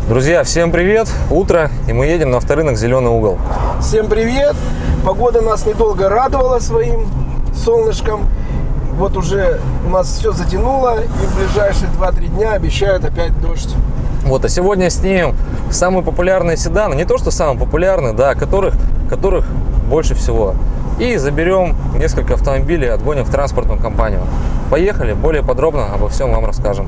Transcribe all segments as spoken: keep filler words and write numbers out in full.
Друзья, всем привет! Утро, и мы едем на авторынок «Зеленый угол». Всем привет! Погода нас недолго радовала своим солнышком. Вот уже у нас все затянуло, и в ближайшие два-три дня обещают опять дождь. Вот, а сегодня снимем самые популярные седаны, не то что самые популярные, да, которых, которых больше всего. И заберем несколько автомобилей, отгоним в транспортную компанию. Поехали, более подробно обо всем вам расскажем.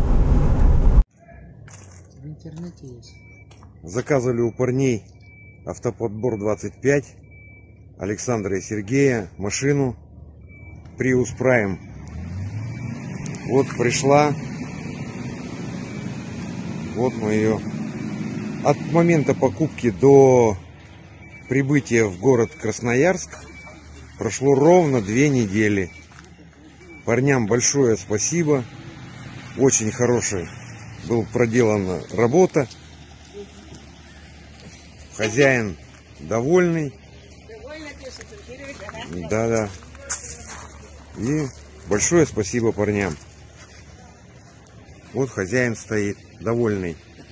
В интернете есть. Заказывали у парней автоподбор двадцать пять Александра и Сергея машину Prius Prime. Вот пришла. Вот мы ее. От момента покупки до прибытия в город Красноярск прошло ровно две недели. Парням большое спасибо. Очень хорошая была проделана работа. Хозяин довольный. Да-да. И большое спасибо парням. Вот хозяин стоит, довольный.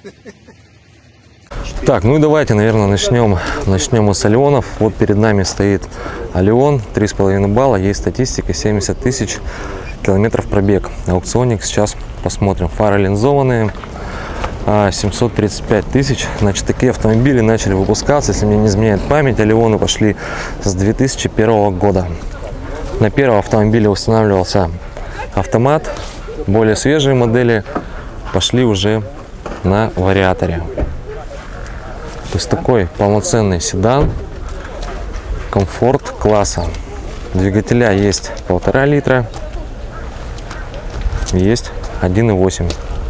Так, ну и давайте, наверное, начнем, начнем мы с Алионов. Вот перед нами стоит Алион, три с половиной балла, есть статистика, семьдесят тысяч километров пробег. Аукционник, сейчас посмотрим. Фары линзованные, семьсот тридцать пять тысяч. Значит, такие автомобили начали выпускаться, если мне не изменяет память, Алионы пошли с две тысячи первого года. На первом автомобиле устанавливался автомат, более свежие модели пошли уже на вариаторе. То есть такой полноценный седан, комфорт класса. Двигателя есть полтора литра, есть один и восемь.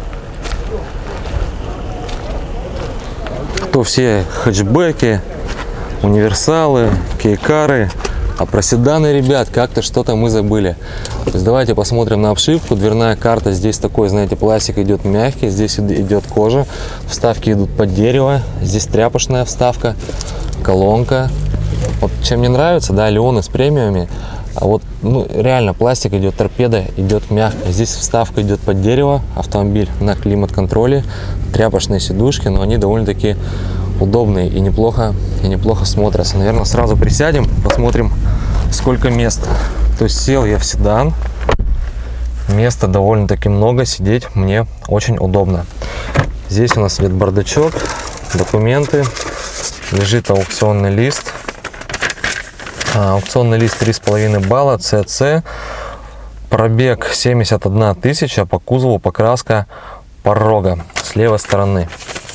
Кто все хэтчбеки, универсалы, кейкары. А про седаны, ребят, как-то что-то мы забыли. То есть давайте посмотрим на обшивку. Дверная карта, здесь такой, знаете, пластик идет мягкий, здесь идет кожа. Вставки идут под дерево, здесь тряпочная вставка, колонка. Вот чем мне нравится, да, Алионы с премиумами. А вот, ну, реально пластик идет, торпеда идет мягко. Здесь вставка идет под дерево, автомобиль на климат-контроле, тряпочные сидушки, но они довольно-таки удобные и неплохо, и неплохо смотрятся. Наверное, сразу присядем, посмотрим, сколько места. То есть сел я в седан, места довольно-таки много, сидеть мне очень удобно. Здесь у нас идет бардачок, документы, лежит аукционный лист. А, аукционный лист три с половиной балла, ЦЦ, пробег семьдесят одна тысяча, по кузову покраска порога с левой стороны.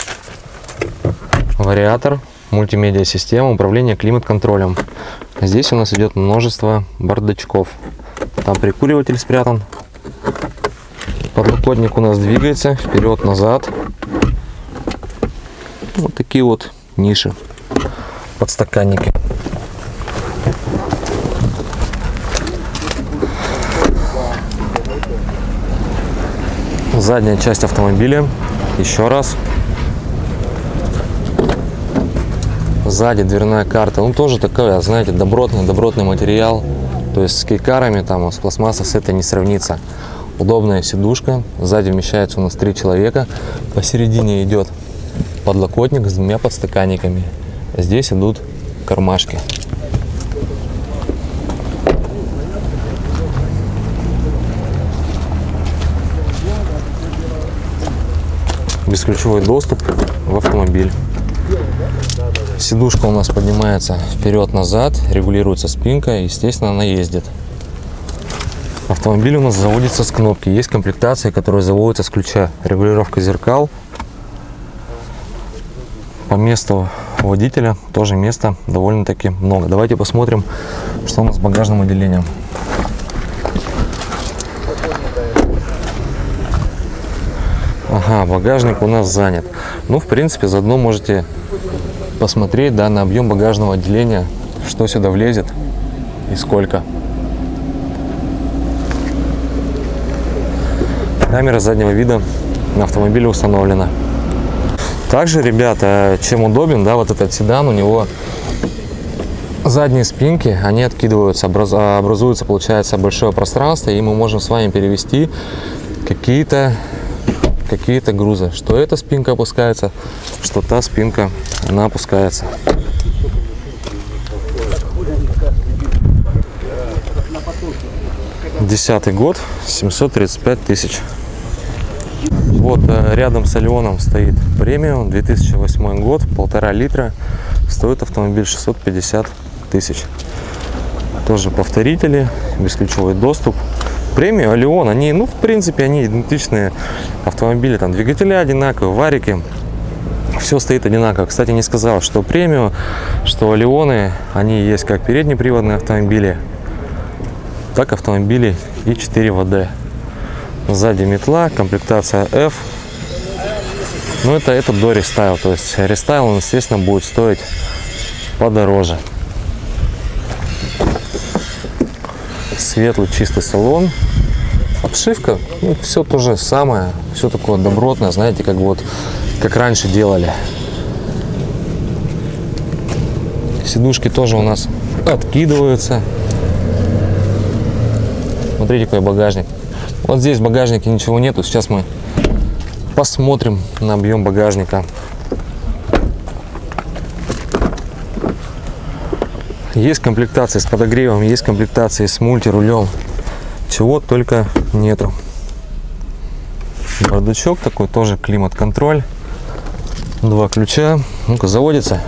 Вариатор, мультимедиа система, управление климат-контролем. Здесь у нас идет множество бардачков. Там прикуриватель спрятан. Подлокотник у нас двигается вперед-назад. Вот такие вот ниши, подстаканники. Задняя часть автомобиля. Еще раз. Сзади дверная карта, ну тоже такая, знаете, добротный, добротный материал. То есть с кейкарами, там, с пластмассой с этой не сравнится. Удобная сидушка, сзади вмещается у нас три человека. Посередине идет подлокотник с двумя подстаканниками. Здесь идут кармашки. Бесключевой доступ в автомобиль. Сидушка у нас поднимается вперед-назад, регулируется спинка, естественно, она ездит. Автомобиль у нас заводится с кнопки. Есть комплектации, которые заводятся с ключа. Регулировка зеркал. По месту водителя тоже места довольно-таки много. Давайте посмотрим, что у нас с багажным отделением. Ага, багажник у нас занят. Ну, в принципе, заодно можете посмотреть, да, на объем багажного отделения, что сюда влезет и сколько. Камера заднего вида на автомобиле установлена. Также, ребята, чем удобен, да, вот этот седан, у него задние спинки, они откидываются, образуется, получается, большое пространство, и мы можем с вами перевести какие-то какие-то грузы. Что эта спинка опускается, что та спинка, она опускается. Десятый год, семьсот тридцать пять тысяч. Вот рядом с Алионом стоит премиум, две тысячи восьмой год, полтора литра. Стоит автомобиль шестьсот пятьдесят тысяч. Тоже повторители, бесключевой доступ. Премиум, Алион, они, ну, в принципе, они идентичные автомобили. Там двигатели одинаковые, варики. Все стоит одинаково. Кстати, не сказал, что премиум, что Алионы, они есть как переднеприводные автомобили, так автомобили и четыре вэ дэ. Сзади метла, комплектация F. Но это, это до рестайл. То есть рестайл, он, естественно, будет стоить подороже. Светлый чистый салон. Обшивка, ну, все то же самое. Все такое добротное, знаете, как вот как раньше делали. Сидушки тоже у нас откидываются. Смотрите, какой багажник. Вот здесь в багажнике ничего нету. Сейчас мы посмотрим на объем багажника. Есть комплектации с подогревом, есть комплектации с мультирулем. Чего только нету. Бардачок такой, тоже климат-контроль. Два ключа. Ну-ка, заводится.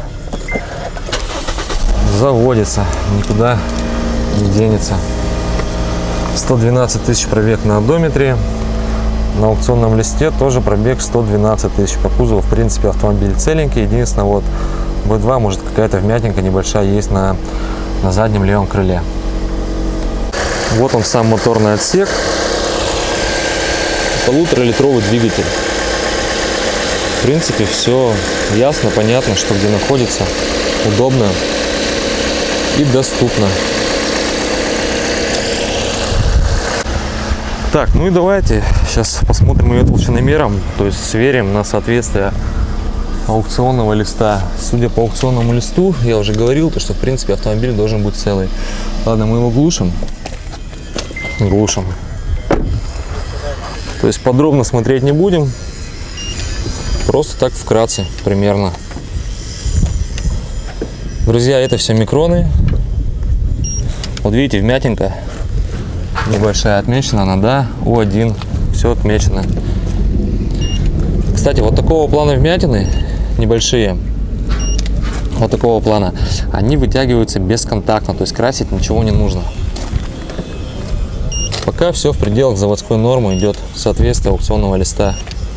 Заводится. Никуда не денется. сто двенадцать тысяч пробег на одометре. На аукционном листе тоже пробег сто двенадцать тысяч. По кузову, в принципе, автомобиль целенький. Единственное, вот бэ два, может, какая-то вмятинка небольшая есть на, на заднем левом крыле. Вот он, сам моторный отсек. Полуторалитровый двигатель. В принципе, все ясно, понятно, что где находится. Удобно и доступно. Так, ну и давайте сейчас посмотрим ее толщиномером, то есть сверим на соответствие аукционного листа. Судя по аукционному листу, я уже говорил, то, что в принципе автомобиль должен быть целый. Ладно, мы его глушим. Глушим. То есть подробно смотреть не будем. Просто так вкратце, примерно. Друзья, это все микроны. Вот видите, вмятинка. Небольшая отмечена она, да, У один, все отмечено. Кстати, вот такого плана вмятины, небольшие, вот такого плана, они вытягиваются бесконтактно, то есть красить ничего не нужно. Пока все в пределах заводской нормы, идет соответствие аукционного листа.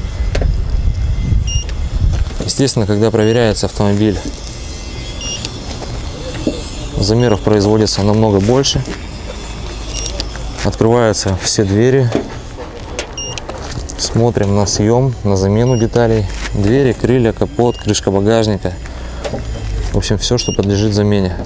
Естественно, когда проверяется автомобиль, замеров производится намного больше. Открываются все двери. Смотрим на съем, на замену деталей. Двери, крылья, капот, крышка багажника. В общем, все, что подлежит замене.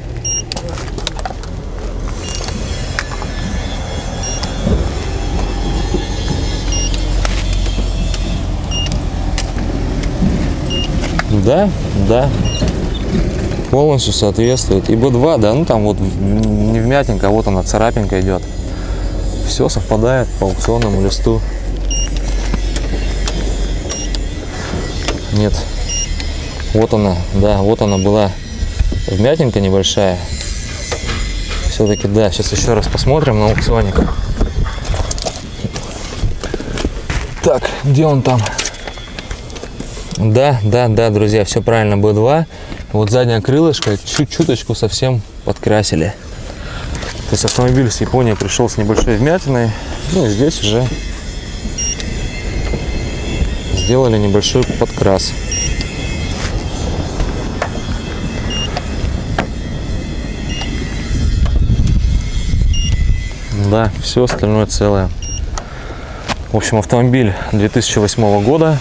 Да, да. Полностью соответствует. И бэ два, да, ну там вот не вмятинка, а вот она, царапинка идет. Все совпадает по аукционному листу. Нет. Вот она, да, вот она была вмятинка небольшая. Все-таки, да, сейчас еще раз посмотрим на аукционник. Так, где он там? Да, да, да, друзья, все правильно, бэ два. Вот заднее крылышко чуть-чуточку совсем подкрасили. То есть автомобиль с Японии пришел с небольшой вмятиной. Ну и здесь уже сделали небольшой подкрас. Да, все остальное целое. В общем, автомобиль две тысячи восьмого года.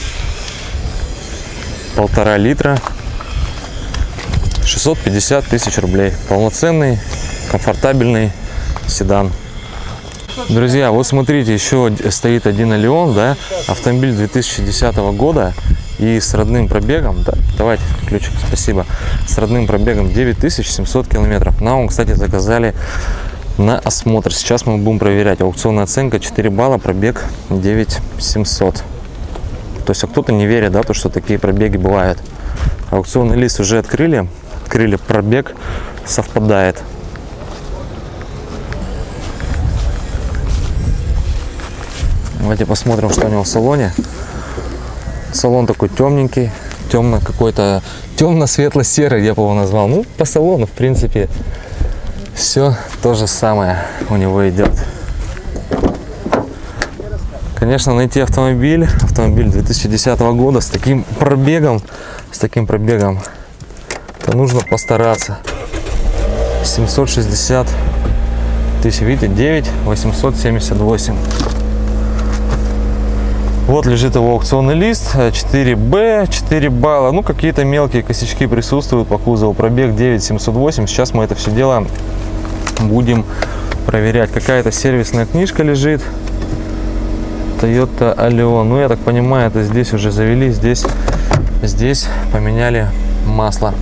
Полтора литра. шестьсот пятьдесят тысяч рублей. Полноценный, комфортабельный седан. Друзья, вот смотрите, еще стоит один Алион, да, автомобиль две тысячи десятого года и с родным пробегом, да, давайте ключик, спасибо, с родным пробегом девять тысяч семьсот километров. Нам, кстати, заказали на осмотр. Сейчас мы будем проверять. Аукционная оценка четыре балла, пробег девять семьсот. То есть, а кто-то не верит, да, то, что такие пробеги бывают. Аукционный лист уже открыли. Открыли, пробег совпадает. Давайте посмотрим, что у него в салоне. Салон такой темненький, темно какой-то, темно-светло-серый, я бы его назвал. Ну, по салону, в принципе, все то же самое у него идет. Конечно, найти автомобиль, автомобиль две тысячи десятого года с таким пробегом, с таким пробегом, то нужно постараться. семьсот шестьдесят тысяч, видите, девять восемьсот семьдесят восемь. Вот лежит его аукционный лист, четыре бэ, четыре балла. Ну, какие-то мелкие косячки присутствуют по кузову. Пробег девять семьсот восемь. Сейчас мы это все дело будем проверять. Какая-то сервисная книжка лежит. Toyota Allion. Ну, я так понимаю, это здесь уже завели, здесь, здесь поменяли масло.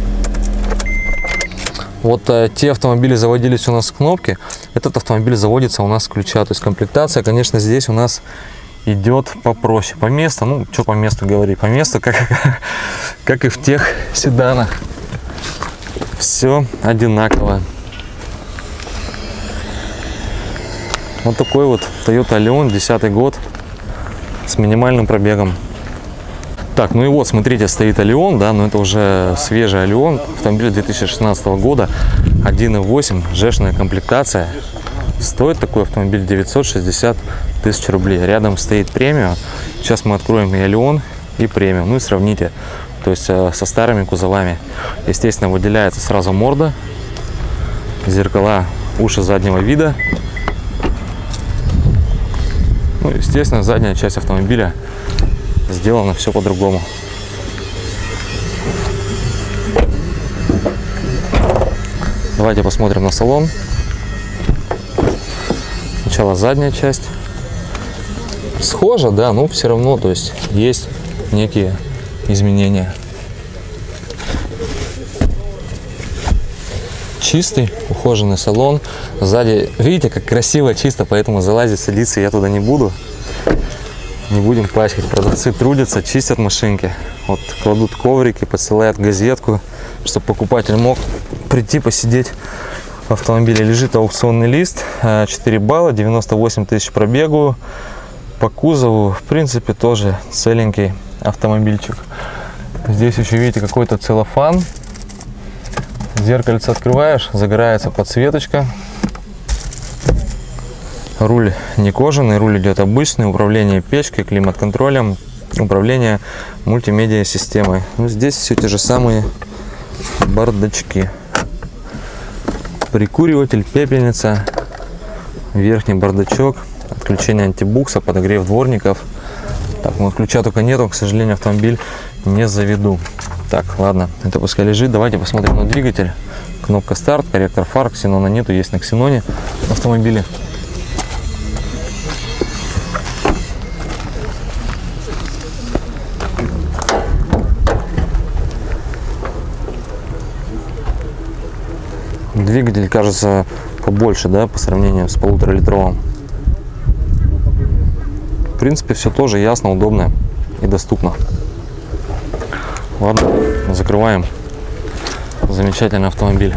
Вот э, те автомобили заводились у нас с кнопки. Этот автомобиль заводится у нас с ключа. То есть комплектация, конечно, здесь у нас идет попроще. По месту, ну, что по месту говорить, по месту, как, как и в тех седанах. Все одинаково. Вот такой вот Toyota Allion, десятый год, с минимальным пробегом. Так, ну и вот, смотрите, стоит Allion, да, но это уже свежий Allion, автомобиль две тысячи шестнадцатого года, один и восемь, жешная комплектация. Стоит такой автомобиль девятьсот шестьдесят тысяч рублей. Рядом стоит премиум. Сейчас мы откроем и Allion, и премиум. Ну и сравните. То есть э, со старыми кузовами. Естественно, выделяется сразу морда, зеркала, уши заднего вида. Ну, естественно, задняя часть автомобиля сделано все по-другому. Давайте посмотрим на салон. Сначала задняя часть. Схоже, да, но все равно, то есть есть некие изменения. Чистый, ухоженный салон. Сзади, видите, как красиво, чисто, поэтому залазить, садиться я туда не буду. Не будем пачкать. Продавцы трудятся, чистят машинки. Вот кладут коврики, посылают газетку, чтобы покупатель мог прийти посидеть в автомобиле. Лежит аукционный лист, четыре балла, девяносто восемь тысяч пробегу. По кузову, в принципе, тоже целенький автомобильчик. Здесь еще, видите, какой-то целлофан. Зеркальце открываешь, загорается подсветочка. Руль не кожаный, руль идет обычный. Управление печкой, климат-контролем, управление мультимедиа системой. Ну, здесь все те же самые бардачки. Прикуриватель, пепельница, верхний бардачок, отключение антибукса, подогрев дворников. Так, ну ключа только нету, к сожалению, автомобиль не заведу. Так, ладно, это пускай лежит. Давайте посмотрим на двигатель. Кнопка старт, корректор фар, ксенона нету, есть на ксеноне автомобиле. Двигатель кажется побольше, да, по сравнению с полуторалитровым. В принципе, все тоже ясно, удобно и доступно. Ладно, закрываем. Замечательный автомобиль.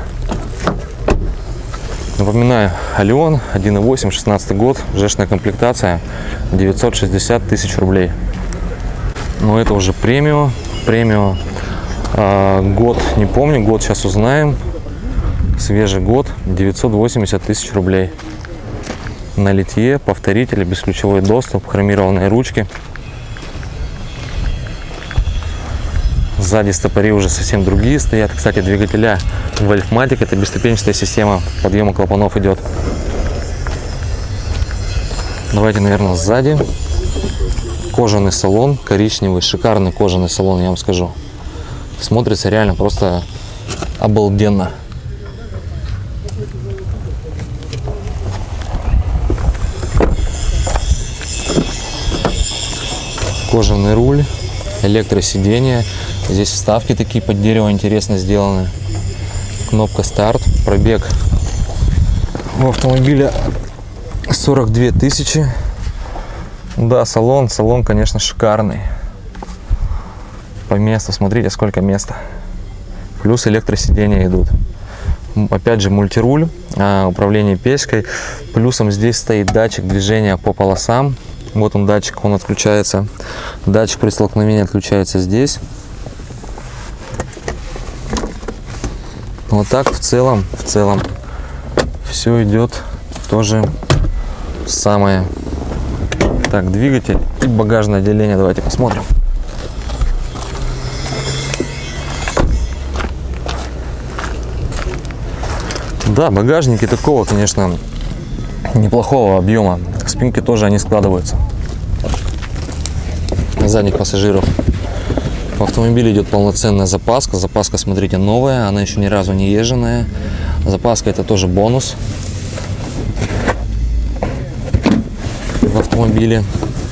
Напоминаю, Allion, один и восемь, шестнадцатый год, жешная комплектация, девятьсот шестьдесят тысяч рублей. Но это уже премиум. Премиум э, год не помню, год сейчас узнаем. Свежий год, девятьсот восемьдесят тысяч рублей. На литье, повторители, бесключевой доступ, хромированные ручки. Сзади стопори уже совсем другие стоят. Кстати, двигателя Wolfmatic, это бесступенчатая система подъема клапанов идет. Давайте, наверное, сзади. Кожаный салон, коричневый, шикарный кожаный салон, я вам скажу. Смотрится реально просто обалденно. Кожаный руль, электросиденье. Здесь вставки такие под дерево интересно сделаны. Кнопка старт, пробег У автомобиля сорок две тысячи. Да, салон, салон, конечно, шикарный. По месту, смотрите, сколько места. Плюс электросиденья идут. Опять же, мультируль, управление печкой. Плюсом здесь стоит датчик движения по полосам. Вот он, датчик, он отключается. Датчик при столкновении отключается здесь. Вот так в целом, в целом все идет тоже самое. Так, двигатель и багажное отделение. Давайте посмотрим. Да, багажники такого, конечно, неплохого объема. Спинки тоже они складываются. Задних пассажиров. В автомобиле идет полноценная запаска. Запаска, смотрите, новая, она еще ни разу не езженная. Запаска — это тоже бонус в автомобиле.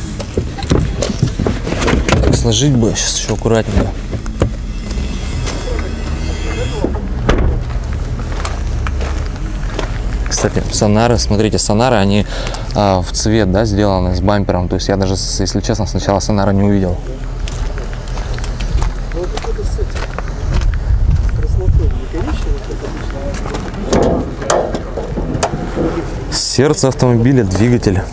Так, сложить бы сейчас еще аккуратненько. Кстати, сонары, смотрите, сонары, они а, в цвет, да, сделаны с бампером. То есть я даже, если честно, сначала сонара не увидел. Сердце автомобиля, двигатель.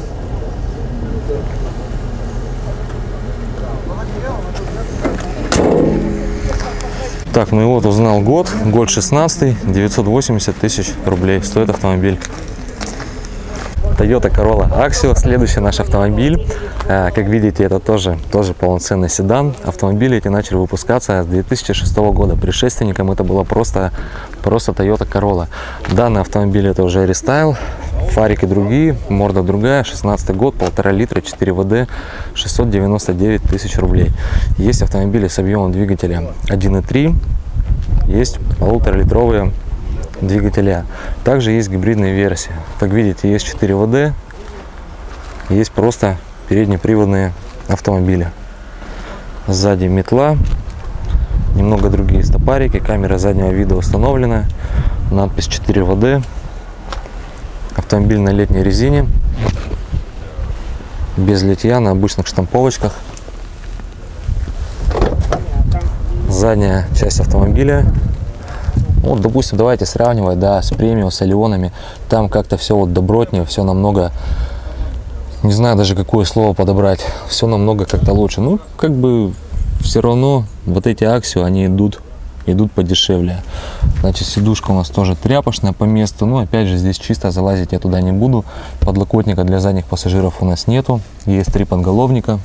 Так, ну и вот узнал год. Год шестнадцатый, девятьсот восемьдесят тысяч рублей стоит автомобиль. Toyota Corolla Axio, следующий наш автомобиль. Как видите, это тоже, тоже полноценный седан. Автомобили эти начали выпускаться с две тысячи шестого года. Предшественником это было просто, просто Toyota Corolla. Данный автомобиль это уже рестайл. Фарики другие, морда другая. шестнадцатый год, полтора литра, четыре вэ дэ, шестьсот девяносто девять тысяч рублей. Есть автомобили с объемом двигателя один и три. Есть полуторалитровые двигателя. Также есть гибридные версии. Как видите, есть четыре вэ дэ, есть просто переднеприводные автомобили. Сзади метла, немного другие стопарики, камера заднего вида установлена, надпись четыре вэ дэ. Автомобиль на летней резине, без литья, на обычных штамповочках. Задняя часть автомобиля. Вот, допустим, давайте сравнивать, да, с премиум, с Алионами. Там как-то все вот добротнее, все намного, не знаю даже какое слово подобрать, все намного как-то лучше. Ну, как бы все равно вот эти Axio, они идут, идут подешевле. Значит, сидушка у нас тоже тряпочная по месту. Но опять же, здесь чисто, залазить я туда не буду. Подлокотника для задних пассажиров у нас нету. Есть три подголовника.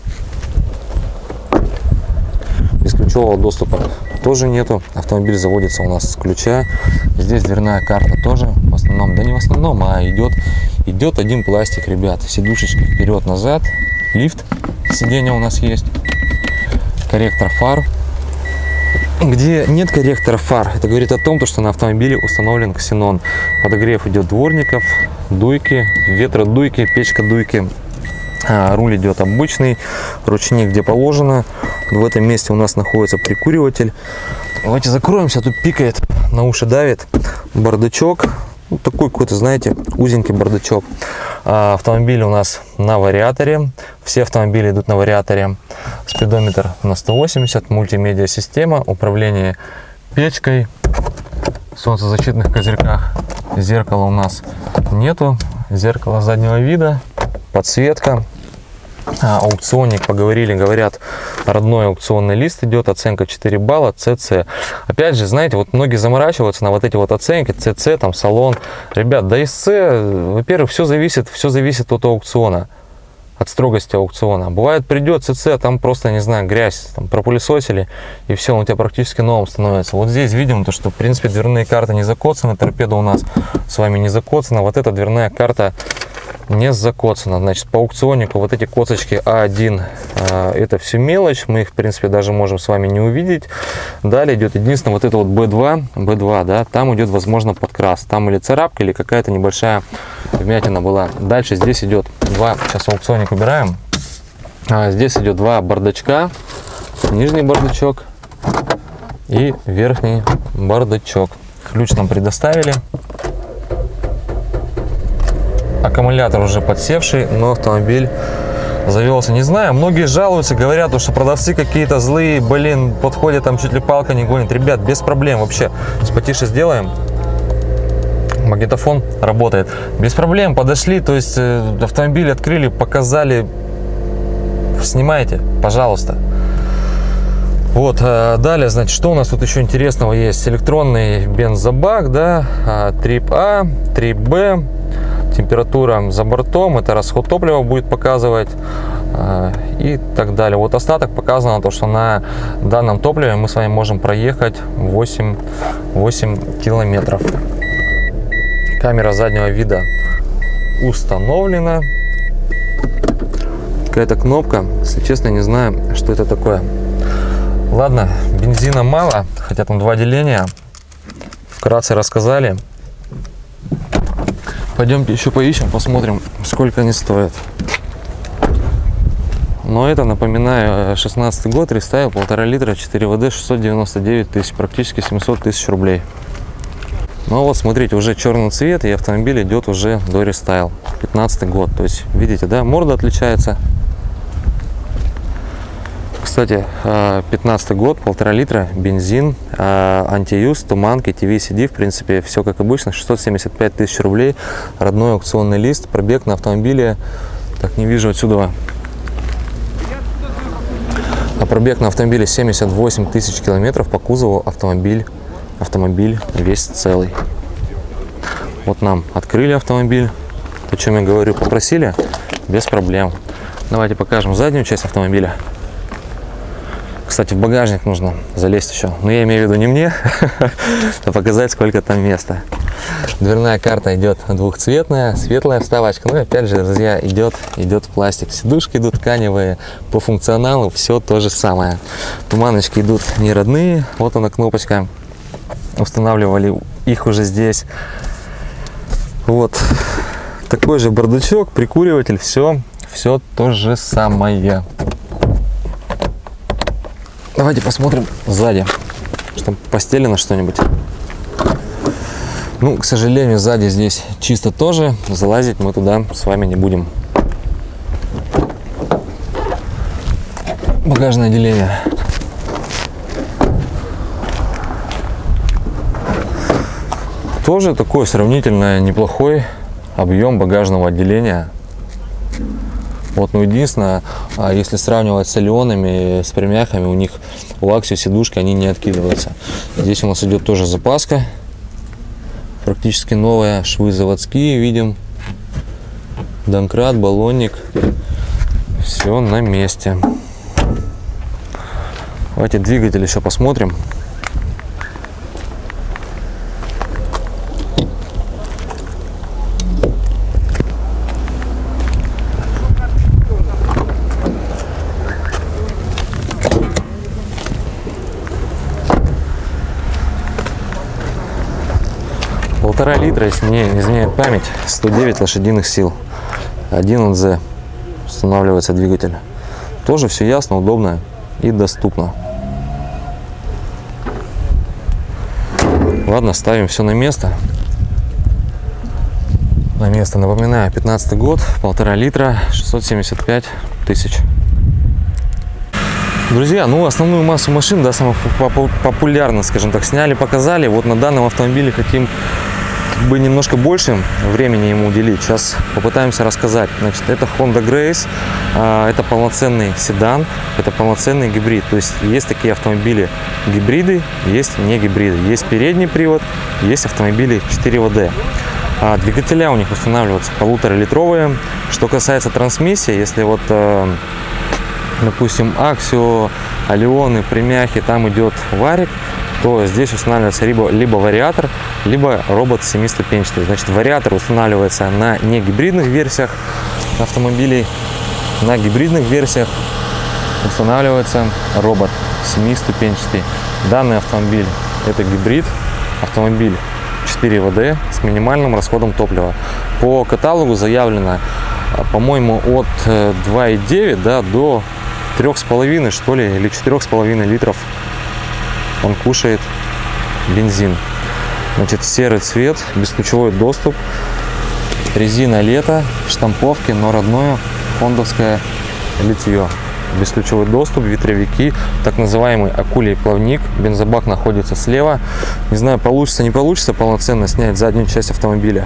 Бесключевого доступа тоже нету. Автомобиль заводится у нас с ключа. Здесь дверная карта тоже в основном, да не в основном, а идет, идет один пластик, ребят. Сидушечки вперед-назад. Лифт сиденья у нас есть. Корректор фар. Где нет корректора фар, это говорит о том, что на автомобиле установлен ксенон. Подогрев идет дворников, дуйки, ветродуйки, печка дуйки. А, руль идет обычный, ручник где положено. В этом месте у нас находится прикуриватель. Давайте закроемся, тут пикает, на уши давит. Бардачок, вот такой какой-то, знаете, узенький бардачок. А, автомобиль у нас на вариаторе. Все автомобили идут на вариаторе. Спидометр на сто восемьдесят, мультимедиа система, управление печкой, солнцезащитных козырьках. Зеркала у нас нету, зеркало заднего вида, подсветка. А, аукционник, поговорили, говорят, родной аукционный лист идет, оценка четыре балла, цэ цэ. Опять же, знаете, вот многие заморачиваются на вот эти вот оценки, цэ цэ, там, салон. Ребят, да из цэ, во-первых, все зависит, все зависит от аукциона, от строгости аукциона. Бывает, придет цэ цэ, там просто, не знаю, грязь, там, пропылесосили, и все, он у тебя практически новым становится. Вот здесь видим, то, что, в принципе, дверные карты не закоцаны, торпеда у нас с вами не закоцана, вот эта дверная карта не закоцано. Значит, по аукционнику вот эти косточки а один, э, это все мелочь, мы их, в принципе, даже можем с вами не увидеть. Далее идет единственное вот это вот бэ два, бэ два, да, там идет, возможно, подкрас, там или царапка, или какая-то небольшая вмятина была. Дальше здесь идет два, сейчас аукционник убираем, а, здесь идет два бардачка, нижний бардачок и верхний бардачок. Ключ нам предоставили. Аккумулятор уже подсевший, но автомобиль завелся. Не знаю, многие жалуются, говорят, что продавцы какие-то злые, блин, подходят, там чуть ли палка не гонит. Ребят, без проблем вообще. Сейчас потише сделаем. Магнитофон работает. Без проблем подошли, то есть автомобиль открыли, показали. Снимайте, пожалуйста. Вот, далее, значит, что у нас тут еще интересного есть? Электронный бензобак, да, трип А, трип Б. Температура за бортом, это расход топлива будет показывать и так далее. Вот остаток показано, то, что на данном топливе мы с вами можем проехать восемь, восемь километров. Камера заднего вида установлена. Какая-то кнопка, если честно, не знаю, что это такое. Ладно, бензина мало, хотя там два деления. Вкратце рассказали. Пойдемте еще поищем, посмотрим, сколько они стоят. Но это, напоминаю, шестнадцатый год, рестайл, полтора литра, четыре вэ дэ, шестьсот девяносто девять тысяч, практически семьсот тысяч рублей. Ну вот, смотрите, уже черный цвет, и автомобиль идет уже до рестайл, пятнадцатый год. То есть, видите, да, морда отличается. Кстати, пятнадцатый год, полтора литра, бензин, антиюз, туманки, ти ви си ди, в принципе, все как обычно, шестьсот семьдесят пять тысяч рублей, родной аукционный лист, пробег на автомобиле, так, не вижу отсюда, а пробег на автомобиле семьдесят восемь тысяч километров, по кузову автомобиль, автомобиль весь целый. Вот нам открыли автомобиль, о чем я говорю, попросили, без проблем. Давайте покажем заднюю часть автомобиля. Кстати, в багажник нужно залезть еще. Но я имею в виду не мне, а показать, сколько там места. Дверная карта идет двухцветная, светлая вставочка. Ну и опять же, друзья, идет, идет пластик. Сидушки идут тканевые. По функционалу все то же самое. Туманочки идут не родные. Вот она кнопочка. Устанавливали их уже здесь. Вот такой же бардачок, прикуриватель. Все, все то же самое. Давайте посмотрим сзади, что постелено что-нибудь. Ну, к сожалению, сзади здесь чисто тоже. Залазить мы туда с вами не будем. Багажное отделение. Тоже такой сравнительно неплохой объем багажного отделения. Вот, ну, единственное, если сравнивать с Алионами, с премяхами, у них у Axio сидушки, они не откидываются. Здесь у нас идет тоже запаска, практически новая, швы заводские, видим, домкрат, баллонник, все на месте. Давайте двигатель еще посмотрим. Полтора литра, если мне не изменяет память, сто девять лошадиных сил, один эн зэ устанавливается двигатель. Тоже все ясно, удобно и доступно. Ладно, ставим все на место. На место, напоминаю, пятнадцатый год, полтора литра, шестьсот семьдесят пять тысяч. Друзья, ну основную массу машин, да, самых популярных, скажем так, сняли, показали. Вот на данном автомобиле хотим как бы немножко больше времени ему уделить. Сейчас попытаемся рассказать. Значит, это Honda Grace, это полноценный седан, это полноценный гибрид. То есть есть такие автомобили гибриды, есть не гибриды. Есть передний привод, есть автомобили четыре вэ дэ. А двигателя у них устанавливаются полуторалитровые. Что касается трансмиссии, если вот, допустим, Axio, Алионы, премяхи, там идет варик, то здесь устанавливается либо, либо вариатор, либо робот семиступенчатый. Значит, вариатор устанавливается на негибридных версиях автомобилей, на гибридных версиях устанавливается робот семиступенчатый. Данный автомобиль это гибрид, автомобиль четыре вэ дэ с минимальным расходом топлива. По каталогу заявлено, по-моему, от два и девять, да, до трёх с половиной, что ли, или четырёх с половиной литров он кушает бензин. Значит, серый цвет, бесключевой доступ. резина лето, штамповки, но родное хондовское литье. Бесключевой доступ, ветровики, так называемый акулий плавник. Бензобак находится слева. Не знаю, получится, не получится полноценно снять заднюю часть автомобиля.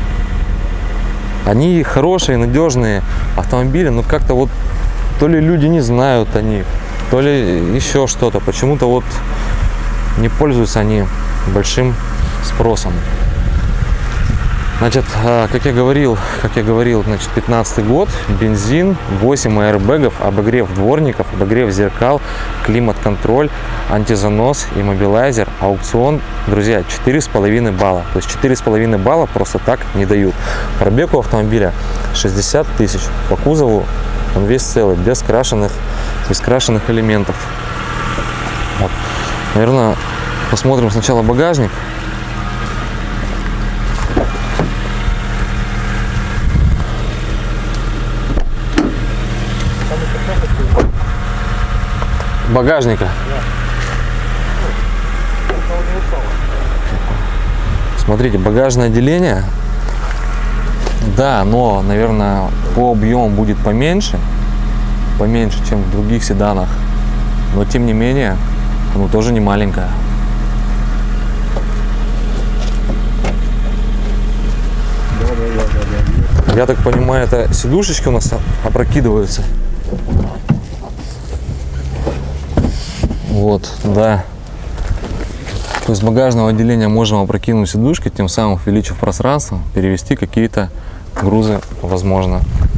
Они хорошие, надежные автомобили, но как-то вот то ли люди не знают о них, то ли еще что-то. Почему-то вот не пользуются они большим спросом. Значит, как я говорил, как я говорил, значит, пятнадцатый год, бензин, восемь аэрбэгов, обогрев дворников, обогрев зеркал, климат-контроль, антизанос, иммобилайзер, аукцион. Друзья, четыре с половиной балла. То есть четыре с половиной балла просто так не дают. Пробег у автомобиля шестьдесят тысяч. По кузову он весь целый, без крашеных, без крашеных элементов. Вот. Наверное, посмотрим сначала багажник. Багажника. Смотрите, багажное отделение. Да, но, наверное, по объему будет поменьше. Поменьше, чем в других седанах. Но, тем не менее, ну, тоже не маленькое. Я так понимаю, это сидушечки у нас опрокидываются. Вот, да. То есть с багажного отделения можем опрокинуть сидушки, тем самым увеличив пространство, перевести какие-то грузы, возможно.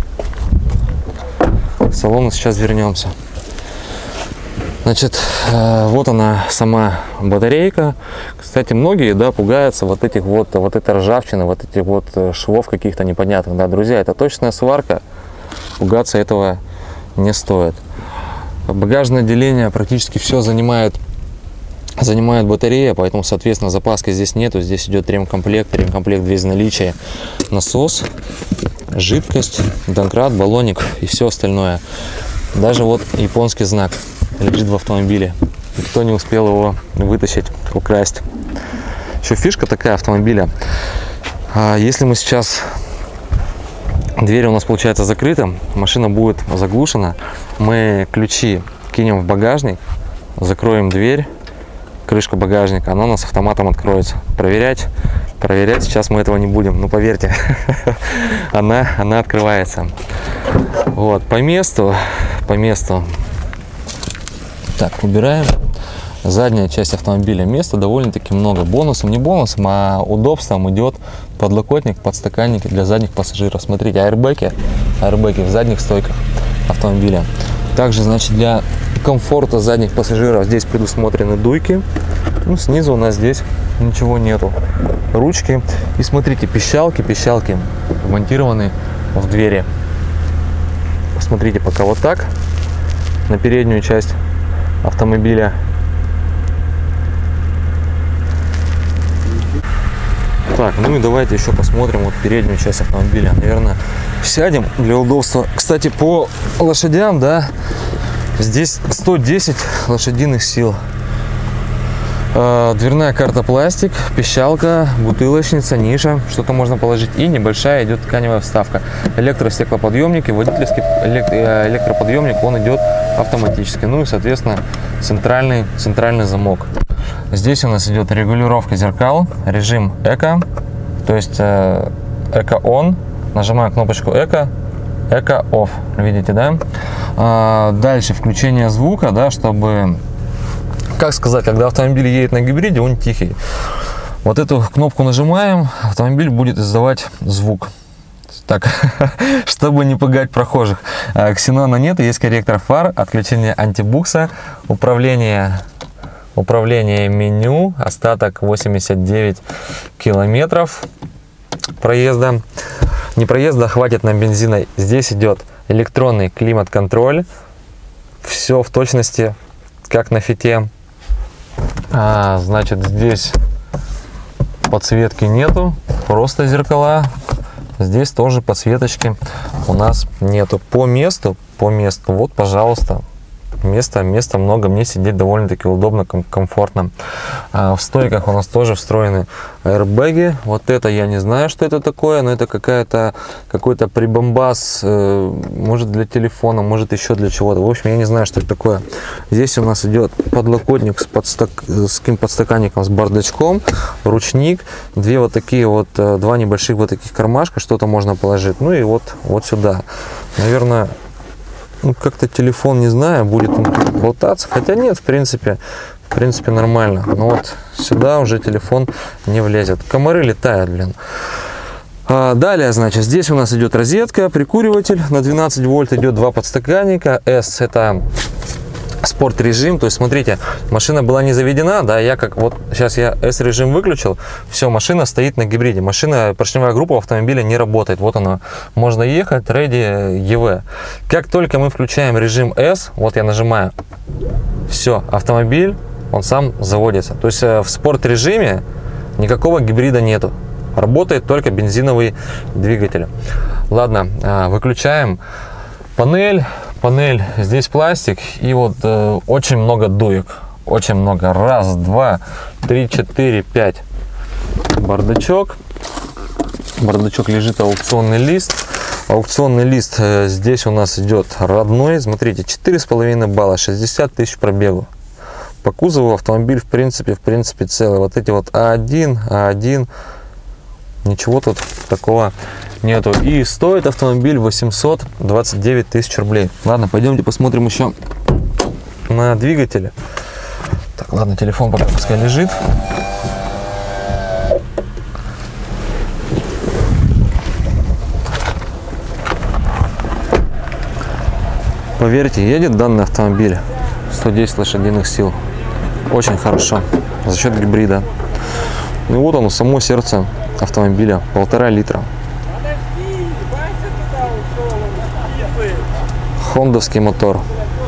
К салону сейчас вернемся. Значит, вот она сама батарейка. Кстати, многие, да, пугаются вот этих вот, вот этой ржавчины, вот этих вот швов каких-то непонятных. Да, друзья, это точная сварка. Пугаться этого не стоит. Багажное отделение практически все занимает, занимает батарея, поэтому, соответственно, запаски здесь нету. Здесь идет ремкомплект, ремкомплект без наличия, насос, жидкость, домкрат, баллоник и все остальное. Даже вот японский знак лежит в автомобиле. Никто не успел его вытащить, украсть. Еще фишка такая автомобиля. Если мы сейчас... Дверь у нас получается закрыта, машина будет заглушена. Мы ключи кинем в багажник, закроем дверь, крышка багажника, она у нас автоматом откроется. Проверять, проверять сейчас мы этого не будем, но поверьте, она, она открывается. Вот, по месту, по месту. Так, убираем. Задняя часть автомобиля, места довольно-таки много. Бонусом, не бонусом, а удобством идет подлокотник, подстаканники для задних пассажиров. Смотрите, аэрбэки, аэрбэки в задних стойках автомобиля. Также, значит, для комфорта задних пассажиров здесь предусмотрены дуйки. Ну, снизу у нас здесь ничего нету. Ручки. И смотрите, пищалки, пищалки вмонтированы в двери. Посмотрите пока вот так на переднюю часть автомобиля. Так, ну и давайте еще посмотрим вот переднюю часть автомобиля. Наверное, сядем для удобства. Кстати, по лошадям, да, здесь сто десять лошадиных сил. Э, дверная карта пластик, пищалка, бутылочница, ниша, что-то можно положить. И небольшая идет тканевая вставка. Электростеклоподъемник и водительский электроподъемник, он идет автоматически. Ну и, соответственно, центральный, центральный замок. Здесь у нас идет регулировка зеркал, режим эко, то есть э, эко он, нажимаем кнопочку эко, эко off, видите, да? А, дальше включение звука, да, чтобы, как сказать, когда автомобиль едет на гибриде, он тихий. Вот эту кнопку нажимаем, автомобиль будет издавать звук. Так, чтобы не пугать прохожих. Ксенона нет, есть корректор фар, отключение антибукса, управление... Управление меню, остаток восемьдесят девять километров проезда. Не проезда, хватит нам бензина. Здесь идет электронный климат-контроль. Все в точности, как на фите. А, значит, здесь подсветки нету, просто зеркала. Здесь тоже подсветочки у нас нету. По месту, по месту, вот, пожалуйста, места, места много, мне сидеть довольно-таки удобно, ком комфортно. А в стойках у нас тоже встроены аэрбэги. Вот это я не знаю, что это такое, но это какая-то какой-то прибамбас, э, может для телефона, может еще для чего-то. В общем, я не знаю, что это такое. Здесь у нас идет подлокотник с, подстак... с каким подстаканником, с бардачком, ручник, две вот такие вот, два небольших вот таких кармашка, что-то можно положить. Ну и вот, вот сюда. Наверное, ну, как-то телефон, не знаю, будет он тут болтаться. Хотя нет, в принципе, в принципе нормально. Но вот сюда уже телефон не влезет. Комары летают, блин. А далее, значит, здесь у нас идет розетка, прикуриватель. На двенадцать вольт идет два подстаканника. S это спорт режим. То есть, смотрите, машина была не заведена, да, я как вот сейчас я S режим выключил, все, машина стоит на гибриде. Машина, поршневая группа автомобиля не работает. Вот она, можно ехать, ready и ви. Как только мы включаем режим S, вот я нажимаю, все, автомобиль, он сам заводится. То есть в спорт режиме никакого гибрида нету. Работает только бензиновый двигатель. Ладно, выключаем панель. Панель, здесь пластик, и вот э, очень много дуек. Очень много. Раз, два, три, четыре, пять. Бардачок. Бардачок лежит аукционный лист. Аукционный лист э, здесь у нас идет родной. Смотрите, четыре с половиной балла, шестьдесят тысяч пробегу. По кузову автомобиль в принципе, в принципе целый. Вот эти вот А один, А один. Ничего тут такого нету. И стоит автомобиль восемьсот двадцать девять тысяч рублей. Ладно, пойдемте посмотрим еще на двигателе. Так, ладно, телефон пока пускай лежит. Поверьте, едет данный автомобиль сто десять лошадиных сил. Очень хорошо. За счет гибрида. И вот оно, само сердце автомобиля. Полтора литра. Хондовский мотор.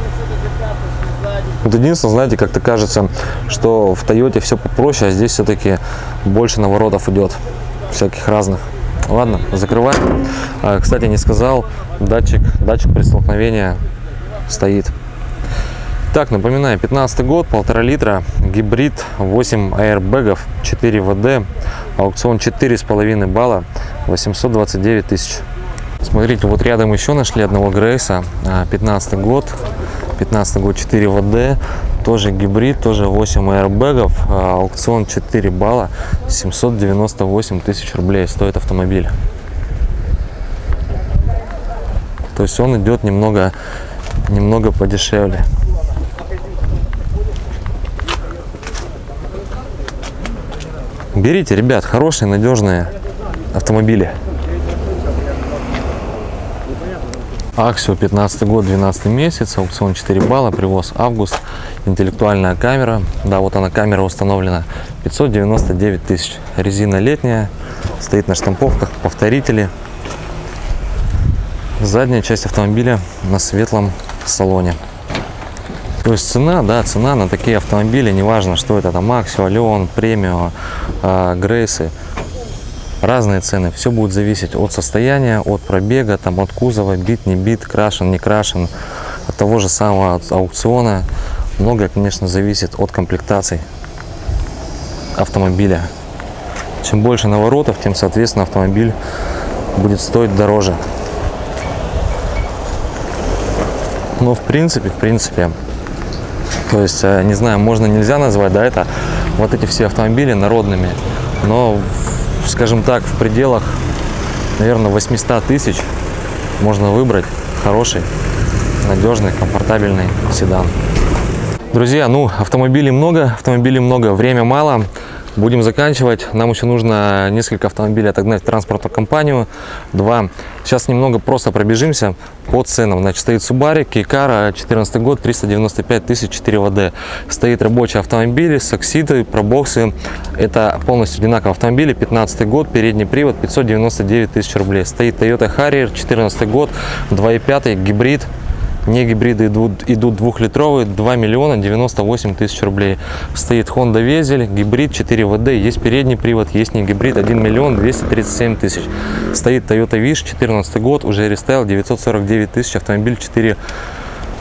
Вот единственное, знаете, как-то кажется, что в Тойоте все попроще, а здесь все-таки больше наворотов идет. Всяких разных. Ладно, закрываем. А, кстати, не сказал, датчик, датчик при столкновении стоит. Так, напоминаю, пятнадцатый год, полтора литра, гибрид, восемь аэрбэгов, четыре вэ дэ, аукцион четыре с половиной балла, восемьсот двадцать девять тысяч. Смотрите, вот рядом еще нашли одного Грейса, пятнадцатый год, пятнадцатый год, четыре вэ дэ, тоже гибрид, тоже восемь аэрбэгов, аукцион четыре балла, семьсот девяносто восемь тысяч рублей стоит автомобиль. То есть он идет немного, немного подешевле. Берите, ребят, хорошие, надежные автомобили. Аксио, пятнадцатый год, двенадцатый месяц, аукцион четыре балла, привоз август, интеллектуальная камера. Да, вот она, камера установлена, пятьсот девяносто девять тысяч. Резина летняя, стоит на штамповках, повторители. Задняя часть автомобиля на светлом салоне. То есть цена, да, цена на такие автомобили, неважно, что это, там Аксио, Леон, Премио, э, Грейсы, разные цены. Все будет зависеть от состояния, от пробега, там, от кузова, бит, не бит, крашен, не крашен, от того же самого аукциона. Многое, конечно, зависит от комплектаций автомобиля. Чем больше наворотов, тем, соответственно, автомобиль будет стоить дороже. Но в принципе, в принципе, то есть, не знаю, можно, нельзя назвать, да, это вот эти все автомобили народными, но, скажем так, в пределах, наверное, восьмисот тысяч можно выбрать хороший, надежный, комфортабельный седан. Друзья, ну, автомобилей много, автомобилей много, время мало. Будем заканчивать. Нам еще нужно несколько автомобилей отогнать в транспортную компанию. Два. Сейчас немного просто пробежимся по ценам. Значит, стоит Subaru Кейкара, четырнадцатый год, триста девяносто пять тысяч, четыре вэ дэ. Стоит рабочий автомобиль, соксиды, пробоксы. Это полностью одинаковые автомобили. пятнадцатый год, передний привод, пятьсот девяносто девять тысяч рублей. Стоит Toyota Harrier, четырнадцатый год, два и пять, гибрид. Не гибриды идут, идут двухлитровые, два миллиона девяносто восемь тысяч рублей. Стоит Honda Везель, гибрид, четыре вэ дэ, есть передний привод, есть не гибрид, один миллион двести тридцать семь тысяч. Стоит Toyota Wish, четырнадцатый год, уже рестайл, девятьсот сорок девять тысяч, автомобиль четыре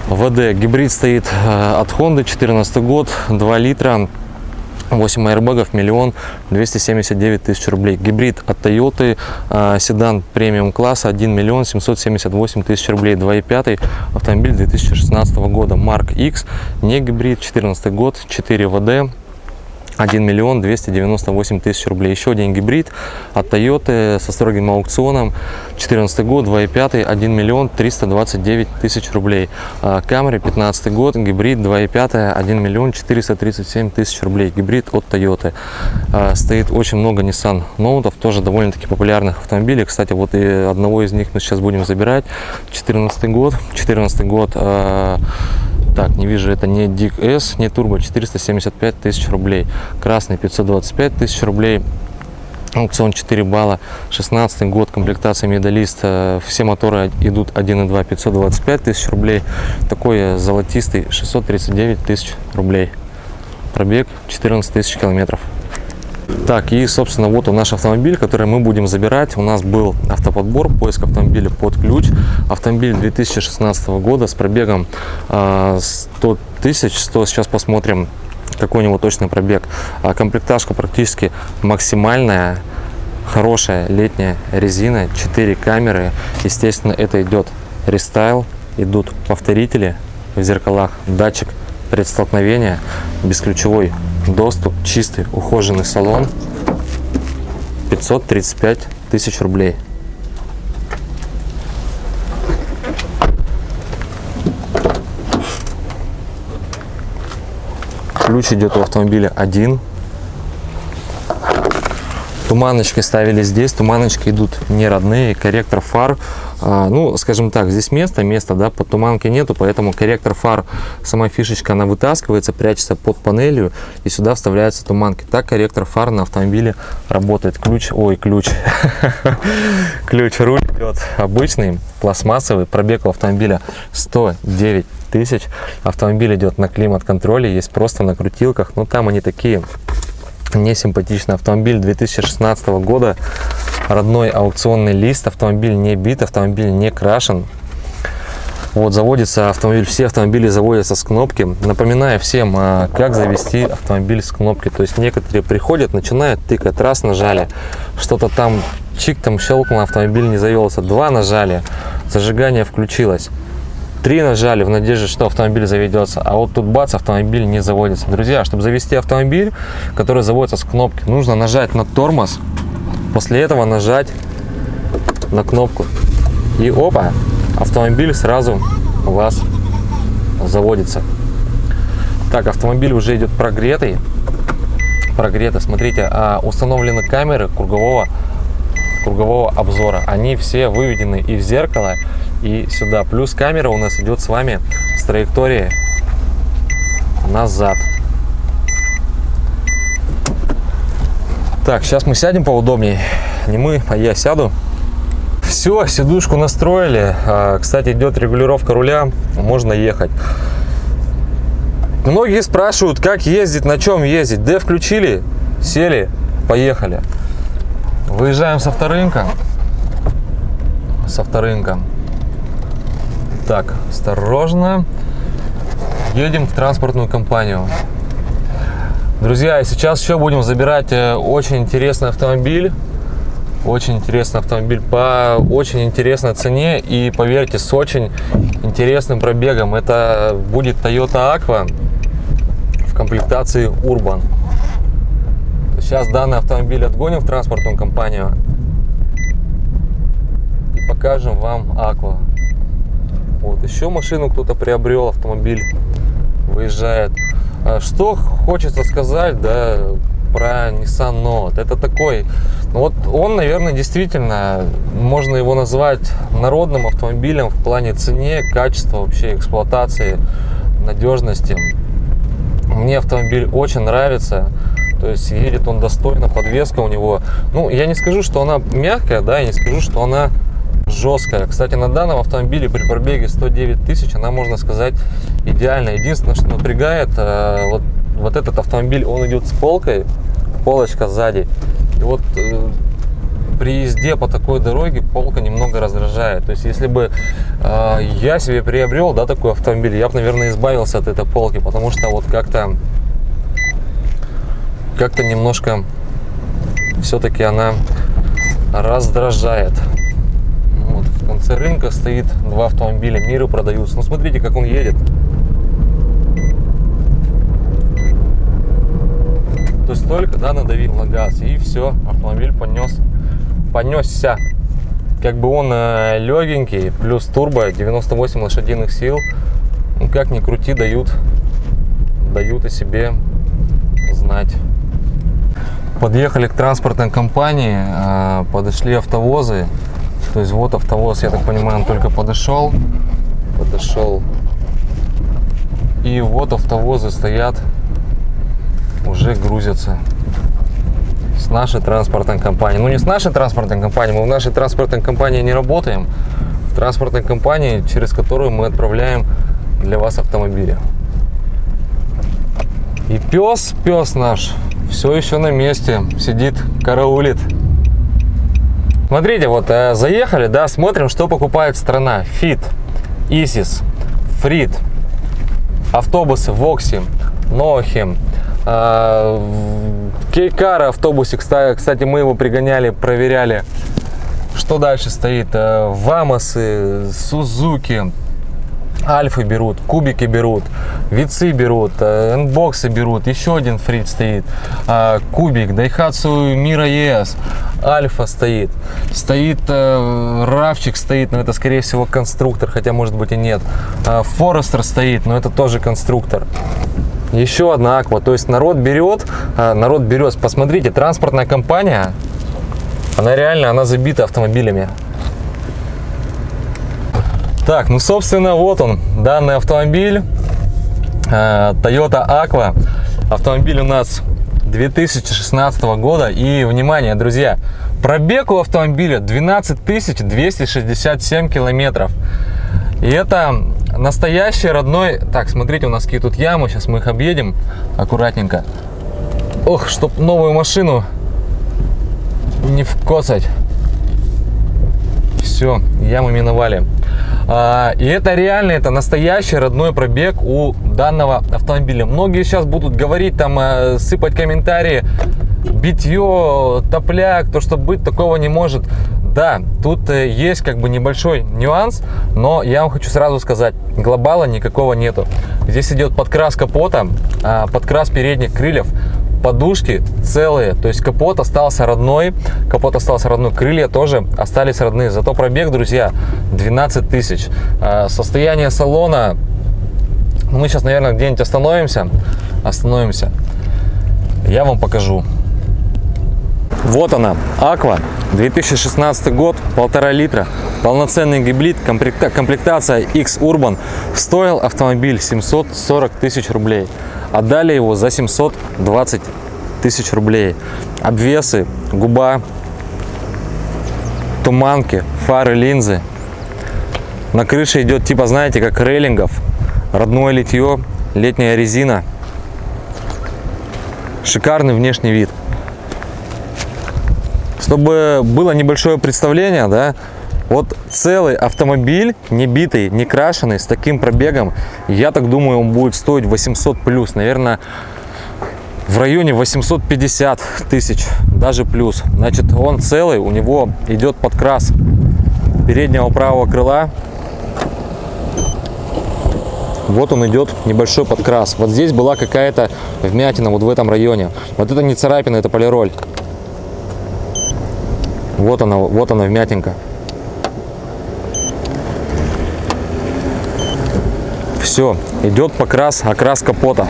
ВД гибрид стоит от Honda, четырнадцатый год, два литра, восемь аэрбэгов, миллион двести семьдесят девять тысяч рублей. Гибрид от Toyota, седан премиум класса, один миллион семьсот семьдесят восемь тысяч рублей. два и пять автомобиль две тысячи шестнадцатого года, Mark X, не гибрид, четырнадцатый год, четыре ВД, один миллион двести девяносто восемь тысяч рублей. Еще один гибрид от Toyota со строгим аукционом, четырнадцатый год, два и пять, один миллион триста двадцать девять тысяч рублей. Camry, пятнадцатый год, гибрид, два и пять, один миллион четыреста тридцать семь тысяч рублей. Гибрид от Toyota. Стоит очень много Nissan Note, тоже довольно-таки популярных автомобилей. Кстати, вот и одного из них мы сейчас будем забирать. четырнадцатый год, четырнадцатый год. Так, не вижу, это не Дик S, не турбо, четыреста семьдесят пять тысяч рублей. Красный пятьсот двадцать пять тысяч рублей. Аукцион четыре балла. шестнадцатый год, комплектация медалист. Все моторы идут один и два, пятьсот двадцать пять тысяч рублей. Такой золотистый, шестьсот тридцать девять тысяч рублей. Пробег четырнадцать тысяч километров. Так, и, собственно, вот он наш автомобиль, который мы будем забирать. У нас был автоподбор, поиск автомобиля под ключ. Автомобиль две тысячи шестнадцатого года с пробегом э, сто тысяч. сто, сейчас посмотрим, какой у него точный пробег. А комплектажка практически максимальная. Хорошая летняя резина, четыре камеры. Естественно, это идет рестайл. Идут повторители в зеркалах, датчик предстолкновения, бесключевой доступ, чистый ухоженный салон, пятьсот тридцать пять тысяч рублей. Ключ идет у автомобиля один. Туманочки ставили здесь, туманочки идут не родные, корректор фар, а, ну, скажем так, здесь место, место, да, под туманки нету, поэтому корректор фар, сама фишечка, она вытаскивается, прячется под панелью, и сюда вставляются туманки. Так корректор фар на автомобиле работает. Ключ, ой, ключ, ключ, руль идет обычный, пластмассовый, пробег у автомобиля сто девять тысяч, автомобиль идет на климат-контроле, есть просто на крутилках, но там они такие не симпатичный. Автомобиль две тысячи шестнадцатого года, родной аукционный лист, автомобиль не бит, автомобиль не крашен. Вот заводится автомобиль, все автомобили заводятся с кнопки. Напоминаю всем, как завести автомобиль с кнопки. То есть некоторые приходят, начинают тыкать, раз нажали, что-то там чик там щелкнул, автомобиль не завелся, два нажали, зажигание включилось. Три нажали в надежде, что автомобиль заведется, а вот тут бац, автомобиль не заводится. Друзья, чтобы завести автомобиль, который заводится с кнопки, нужно нажать на тормоз, после этого нажать на кнопку, и опа, автомобиль сразу у вас заводится. Так, автомобиль уже идет прогретый, прогретый. Смотрите, а установлены камеры кругового, кругового обзора, они все выведены и в зеркало, и сюда. Плюс камера у нас идет с вами с траектории назад. Так, сейчас мы сядем поудобнее. Не мы, а я сяду. Все, сидушку настроили. Кстати, идет регулировка руля, можно ехать. Многие спрашивают, как ездить, на чем ездить. Д включили, сели, поехали. Выезжаем с авторынка. С авторынка. Так, осторожно. Едем в транспортную компанию. Друзья, сейчас еще будем забирать очень интересный автомобиль. Очень интересный автомобиль по очень интересной цене. И поверьте, с очень интересным пробегом. Это будет Toyota Aqua в комплектации Urban. Сейчас данный автомобиль отгоним в транспортную компанию. И покажем вам Aqua. Вот еще машину кто-то приобрел, автомобиль выезжает. Что хочется сказать, да, про Nissan Note. Это такой, ну вот он, наверное, действительно, можно его назвать народным автомобилем в плане цене, качества, вообще эксплуатации, надежности. Мне автомобиль очень нравится. То есть едет он достойно, подвеска у него. Ну, я не скажу, что она мягкая, да, я не скажу, что она жесткая. Кстати, на данном автомобиле при пробеге сто девять тысяч она, можно сказать, идеальная. Единственное, что напрягает, э, вот, вот этот автомобиль, он идет с полкой, полочка сзади. И вот э, при езде по такой дороге полка немного раздражает. То есть, если бы э, я себе приобрел, да, такой автомобиль, я бы, наверное, избавился от этой полки, потому что вот как-то как-то немножко все-таки она раздражает. Вот, в конце рынка стоит два автомобиля, миры продаются. Ну, смотрите, как он едет. То есть только, да, надавил на газ, и все, автомобиль понес, понесся. Как бы он э, легенький, плюс турбо, девяносто восемь лошадиных сил. Ну, как ни крути, дают, дают о себе знать. Подъехали к транспортной компании, э, подошли автовозы. То есть вот автовоз, я так понимаю, он только подошел, подошел. И вот автовозы стоят, уже грузятся с нашей транспортной компании. Ну, не с нашей транспортной компании, мы в нашей транспортной компании не работаем. В транспортной компании, через которую мы отправляем для вас автомобили. И пес, пес наш, все еще на месте, сидит, караулит. Смотрите, вот э, заехали, да, смотрим, что покупает страна. Fit, Isis, Фрит, автобусы Вокси, Ноахем, Кейкара автобусе, кстати, мы его пригоняли, проверяли. Что дальше стоит? Вамосы, Сузуки, Альфы берут, кубики берут, вицы берут, энбоксы берут, еще один Фрит стоит, кубик, Daihatsu Mira и эс, Альфа стоит, стоит Равчик стоит, но это скорее всего конструктор, хотя может быть и нет, Форестер стоит, но это тоже конструктор. Еще одна Аква, то есть народ берет, народ берет, посмотрите, транспортная компания, она реально, она забита автомобилями. Так, ну собственно вот он, данный автомобиль, Toyota Aqua, автомобиль у нас две тысячи шестнадцатого года, и внимание, друзья, пробег у автомобиля двенадцать тысяч двести шестьдесят семь километров. И это настоящий родной... Так, смотрите, у нас какие тут ямы. Сейчас мы их объедем аккуратненько. Ох, чтоб новую машину не вкоцать. Все, ямы миновали. А, и это реально, это настоящий родной пробег у данного автомобиля. Многие сейчас будут говорить, там, сыпать комментарии. Битье, топляк, то, что быть, такого не может. Да, тут есть как бы небольшой нюанс, но я вам хочу сразу сказать, глобала никакого нету. Здесь идет подкрас капота, подкрас передних крыльев, подушки целые, то есть капот остался родной, капот остался родной, крылья тоже остались родные. Зато пробег, друзья, двенадцать тысяч. Состояние салона, мы сейчас, наверное, где-нибудь остановимся, остановимся, я вам покажу. Вот она, Aqua, две тысячи шестнадцатый год, полтора литра, полноценный гибрид, комплекта, комплектация X-Urban. Стоил автомобиль семьсот сорок тысяч рублей. Отдали его за семьсот двадцать тысяч рублей. Обвесы, губа, туманки, фары, линзы. На крыше идет типа, знаете, как рейлингов. Родное литье, летняя резина. Шикарный внешний вид. Чтобы было небольшое представление, да, вот целый автомобиль, не битый, не крашеный, с таким пробегом, я так думаю, он будет стоить восемьсот плюс, наверное, в районе восемьсот пятьдесят тысяч, даже плюс. Значит, он целый, у него идет подкрас переднего правого крыла. Вот он идет, небольшой подкрас. Вот здесь была какая-то вмятина, вот в этом районе. Вот это не царапина, это полироль. Вот она, вот она вмятинка. Все, идет покрас, окрас капота.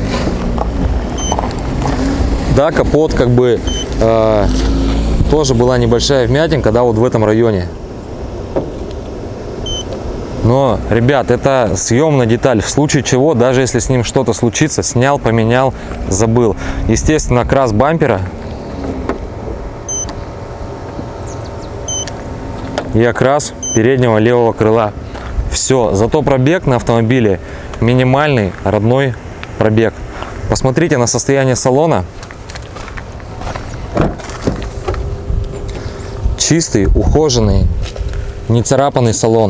Да, капот как бы э, тоже была небольшая вмятинка, да, вот в этом районе. Но, ребят, это съемная деталь. В случае чего, даже если с ним что-то случится, снял, поменял, забыл. Естественно, окрас бампера. И окрас переднего левого крыла. Все. Зато пробег на автомобиле минимальный, родной пробег. Посмотрите на состояние салона. чистый, ухоженный, не царапанный салон.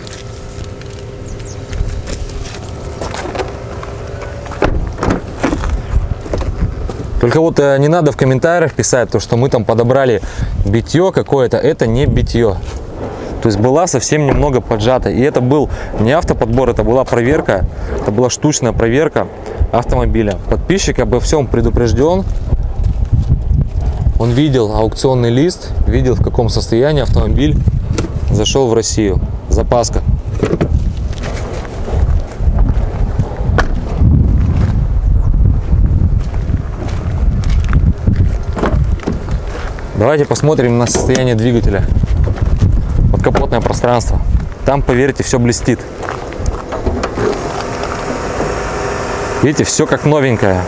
Только вот э, не надо в комментариях писать, то, что мы там подобрали битье какое-то. Это не битье. То есть была совсем немного поджата. И это был не автоподбор, это была проверка. Это была штучная проверка автомобиля. Подписчик обо всем предупрежден. Он видел аукционный лист, видел, в каком состоянии автомобиль зашел в Россию. Запаска. Давайте посмотрим на состояние двигателя. Подкапотное пространство. Там, поверьте, все блестит. Видите, все как новенькое.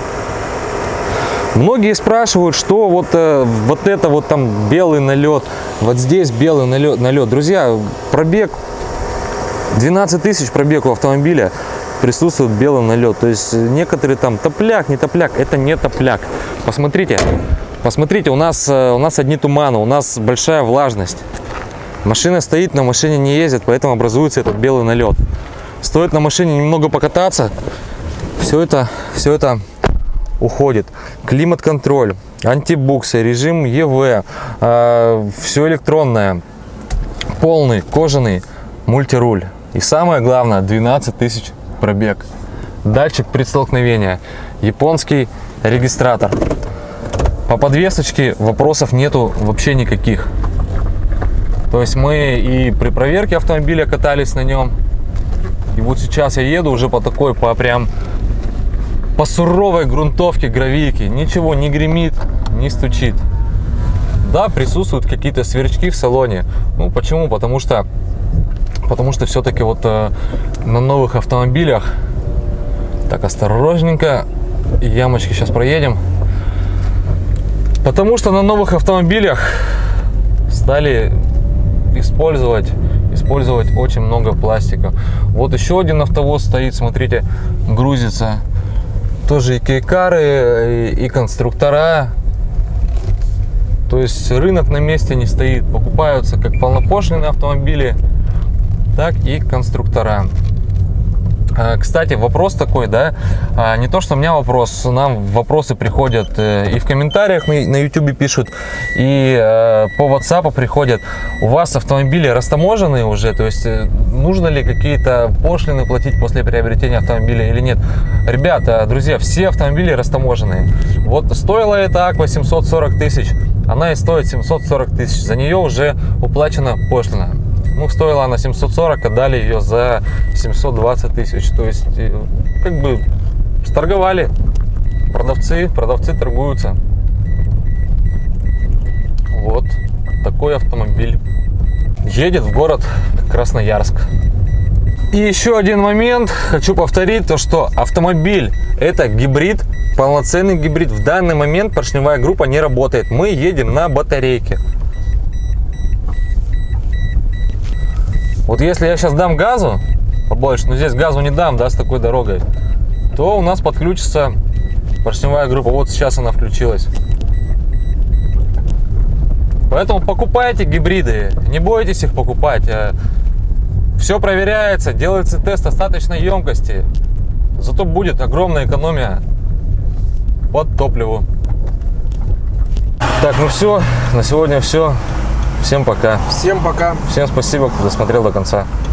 Многие спрашивают, что вот, э, вот это вот там белый налет, вот здесь белый налет, налет. Друзья, пробег двенадцать тысяч пробег у автомобиля, присутствует белый налет. То есть некоторые там топляк, не топляк, это не топляк. Посмотрите. Посмотрите, у нас, у нас одни туманы, у нас большая влажность. Машина стоит, на машине не ездит, поэтому образуется этот белый налет. Стоит на машине немного покататься, все это, все это уходит. Климат-контроль, антибуксы, режим е вэ, э, все электронное, полный кожаный мультируль. И самое главное, двенадцать тысяч пробег. Датчик предстолкновения, японский регистратор. По подвесочке вопросов нету вообще никаких. То есть мы и при проверке автомобиля катались на нем. И вот сейчас я еду уже по такой, по прям по суровой грунтовке, гравийке. Ничего не гремит, не стучит. Да, присутствуют какие-то сверчки в салоне. Ну почему? Потому что, потому что все-таки вот э, на новых автомобилях. Так, осторожненько. Ямочки сейчас проедем. Потому что на новых автомобилях стали использовать, использовать очень много пластика. Вот еще один автовоз стоит, смотрите, грузится. Тоже и кейкары, и, и конструктора. То есть рынок на месте не стоит. Покупаются как полнопошлинные автомобили, так и конструктора. Кстати, вопрос такой, да, не то, что у меня вопрос, нам вопросы приходят и в комментариях на YouTube пишут, и по WhatsApp приходят. У вас автомобили растаможенные уже, то есть нужно ли какие-то пошлины платить после приобретения автомобиля или нет? Ребята, друзья, все автомобили растаможенные. Вот стоила эта Аква семьсот сорок тысяч, она и стоит семьсот сорок тысяч, за нее уже уплачена пошлина. Ну, стоила она семьсот сорок, отдали ее за семьсот двадцать тысяч. То есть, как бы, сторговали. Продавцы, продавцы торгуются. Вот такой автомобиль. Едет в город Красноярск. И еще один момент. Хочу повторить то, что автомобиль это гибрид, полноценный гибрид. В данный момент поршневая группа не работает. Мы едем на батарейке. Вот если я сейчас дам газу побольше, но здесь газу не дам, да, с такой дорогой, то у нас подключится поршневая группа. Вот сейчас она включилась. Поэтому покупайте гибриды, не бойтесь их покупать. Все проверяется, делается тест остаточной емкости. Зато будет огромная экономия по топливу. Так, ну все, на сегодня все. Всем пока. Всем пока. Всем спасибо, кто досмотрел до конца.